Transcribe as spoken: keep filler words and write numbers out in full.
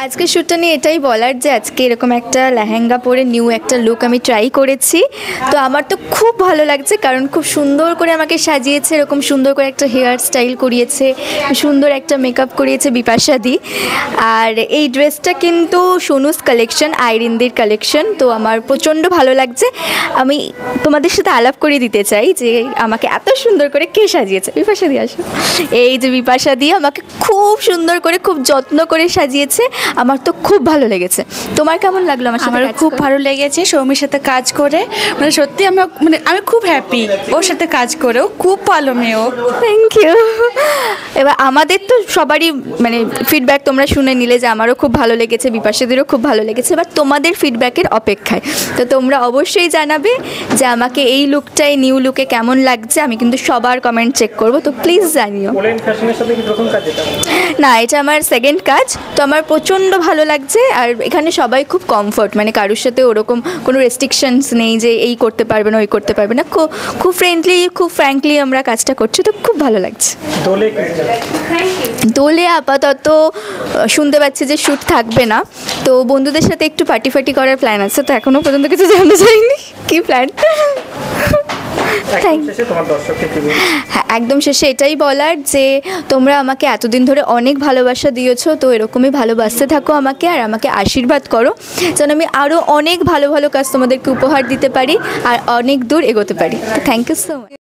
আজকে শ্যুটটা নিয়ে এটাই বলার যে আজকে এরকম একটা লেহেঙ্গা পরে নিউ একটা লুক আমি ট্রাই করেছি। তো আমার তো খুব ভালো লাগছে, কারণ খুব সুন্দর করে আমাকে সাজিয়েছে, এরকম সুন্দর করে একটা হেয়ার স্টাইল করিয়েছে, সুন্দর একটা মেকআপ করিয়েছে বিপাশা দি। আর এই ড্রেসটা কিন্তু সোনুস কালেকশন, আইরিনদের কালেকশন। তো আমার প্রচণ্ড ভালো লাগছে। আমি তোমাদের সাথে আলাপ করে দিতে চাই যে আমাকে এত সুন্দর করে কে সাজিয়েছে। বিপাশা দি আসো। এই যে বিপাশা দি আমাকে খুব সুন্দর করে খুব যত্ন করে সাজিয়েছে, আমার তো খুব ভালো লেগেছে। তোমার কেমন লাগলো? আমার আমার খুব ভালো লেগেছে সৌমির সাথে কাজ করে, মানে সত্যি আমি মানে আমি খুব হ্যাপি ওর সাথে কাজ করেও, খুব ভালো মেয়েও। Thank you. এবার আমাদের তো সবারই মানে ফিডব্যাক তোমরা শুনে নিলে যে আমারও খুব ভালো লেগেছে, বিপাশাদেরও খুব ভালো লেগেছে। এবার তোমাদের ফিডব্যাকের অপেক্ষায়, তো তোমরা অবশ্যই জানাবে যে আমাকে এই লুকটাই নিউ লুকে কেমন লাগছে। আমি কিন্তু সবার কমেন্ট চেক করবো, তো প্লিজ জানিও। না, এটা আমার সেকেন্ড কাজ। তো আমার প্রচণ্ড ভালো লাগছে। আর এখানে সবাই খুব কমফর্ট, মানে কারোর সাথে ওরকম কোনো রেস্ট্রিকশনস নেই যে এই করতে পারবে না ওই করতে পারবে না। খুব খুব ফ্রেন্ডলি, খুব ফ্র্যাঙ্কলি আমরা কাজটা করছি, তো খুব ভালো লাগছে। দোলে আপাতত শুনতে পাচ্ছি যে শ্যুট থাকবে না, তো বন্ধুদের সাথে একটু পার্টি ফার্টি করার প্ল্যান আছে। তো এখনও পর্যন্ত কিছু জানতে চাইনি কী প্ল্যান। হ্যাঁ, একদম শেষে এটাই বলার যে তোমরা আমাকে এতদিন ধরে অনেক ভালোবাসা দিয়েছো, তো এরকমই ভালোবাসতে থাকো আমাকে, আর আমাকে আশীর্বাদ করো যেন আমি আরও অনেক ভালো ভালো কাজ তোমাদেরকে উপহার দিতে পারি আর অনেক দূর এগোতে পারি। Thank you so much.